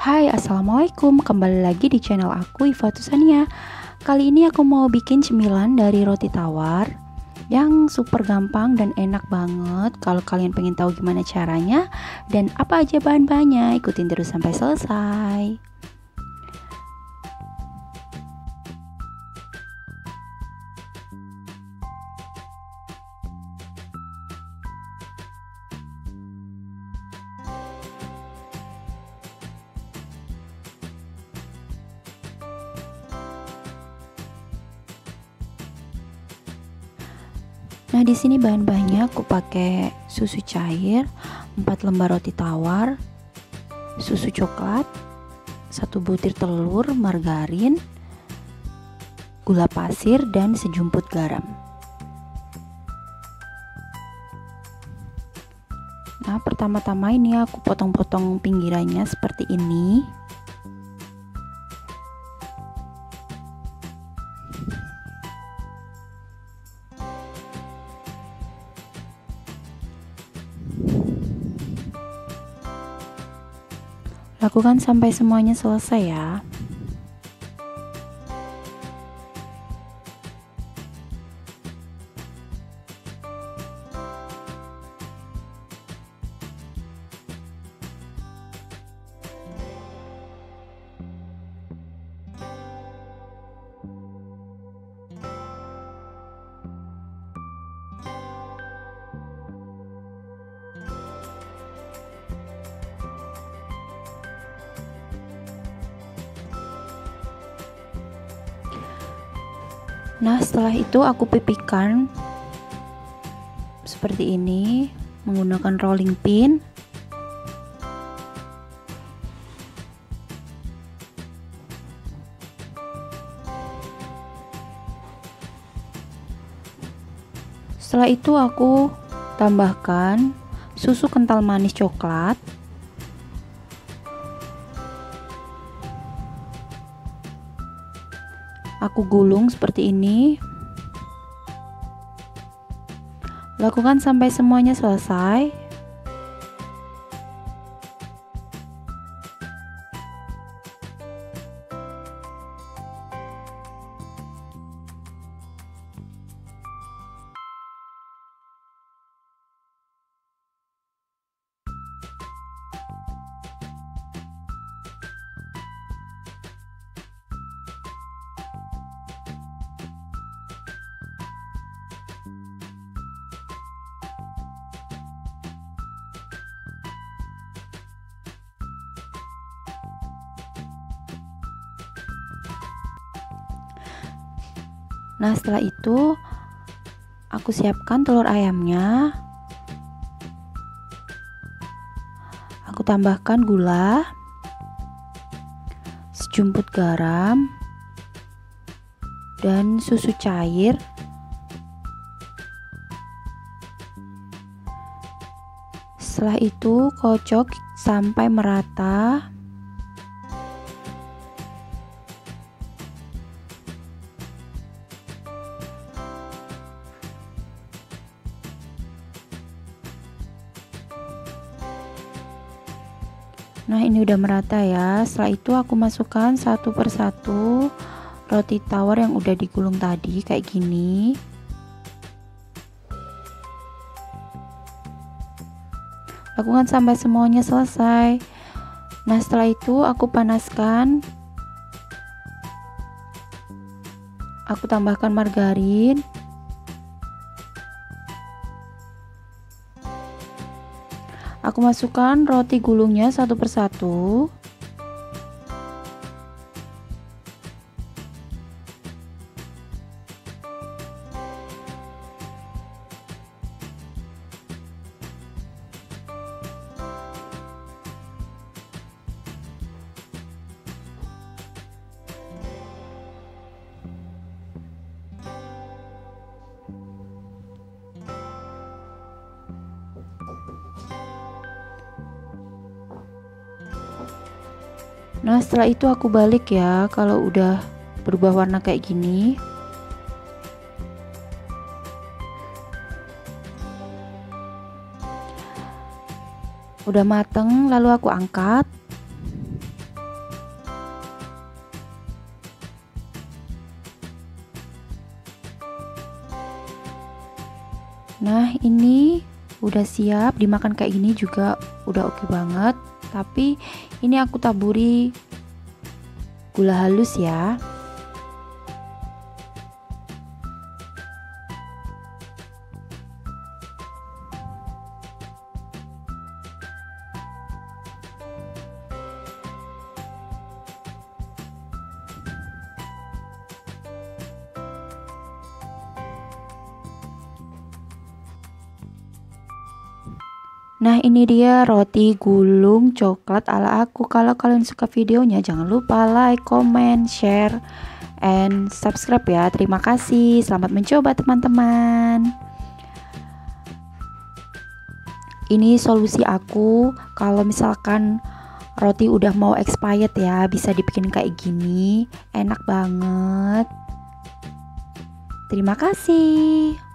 Hai, assalamualaikum. Kembali lagi di channel aku, Iva Tusania. Kali ini aku mau bikin cemilan dari roti tawar yang super gampang dan enak banget. Kalau kalian pengen tahu gimana caranya dan apa aja bahan-bahannya, ikutin terus sampai selesai. Nah, di sini bahan-bahannya aku pakai susu cair, 4 lembar roti tawar, susu coklat, 1 butir telur, margarin, gula pasir, dan sejumput garam. Nah, pertama-tama ini aku potong-potong pinggirannya seperti ini. Lakukan sampai semuanya selesai ya. Nah, setelah itu aku pipihkan seperti ini menggunakan rolling pin. Setelah itu aku tambahkan susu kental manis coklat, aku gulung seperti ini. Lakukan sampai semuanya selesai. Nah, setelah itu aku siapkan telur ayamnya. Aku tambahkan gula, sejumput garam, dan susu cair. Setelah itu kocok sampai merata. Nah, ini udah merata ya. Setelah itu aku masukkan satu persatu roti tawar yang udah digulung tadi kayak gini. Lakukan sampai semuanya selesai. Nah, setelah itu aku panaskan. Aku tambahkan margarin. Aku masukkan roti gulungnya satu persatu. Nah, setelah itu aku balik ya kalau udah berubah warna kayak gini. Udah mateng, lalu aku angkat. Nah, ini udah siap dimakan kayak gini juga udah oke banget. Tapi ini aku taburi gula halus ya. Nah, ini dia roti gulung coklat ala aku. Kalau kalian suka videonya, jangan lupa like, comment, share, and subscribe ya. Terima kasih. Selamat mencoba teman-teman. Ini solusi aku kalau misalkan roti udah mau expired ya, bisa dibikin kayak gini. Enak banget. Terima kasih.